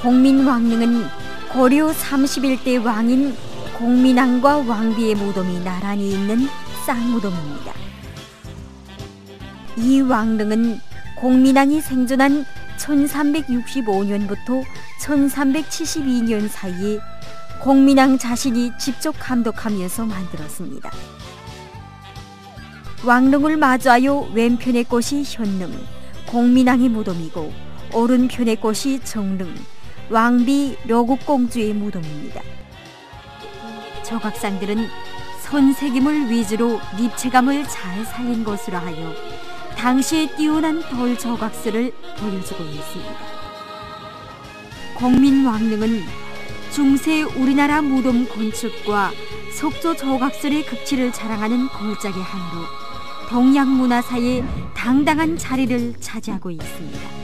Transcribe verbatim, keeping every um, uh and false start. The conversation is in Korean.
공민왕릉은 고려 삼십일 대 왕인 공민왕과 왕비의 무덤이 나란히 있는 쌍무덤입니다. 이 왕릉은 공민왕이 생존한 천삼백육십오 년부터 천삼백칠십이 년 사이에 공민왕 자신이 직접 감독하면서 만들었습니다. 왕릉을 마주하여 왼편의 곳이 현릉, 공민왕의 무덤이고 오른편의 곳이 정릉, 왕비 려국공주의 무덤입니다. 조각상들은 선색임을 위주로 입체감을 잘 살린 것으로 하여 당시의 뛰어난 돌 조각술을 보여주고 있습니다. 공민왕릉은 중세 우리나라 무덤 건축과 석조 조각술의 극치를 자랑하는 골짜기 하나로 동양 문화사에 당당한 자리를 차지하고 있습니다.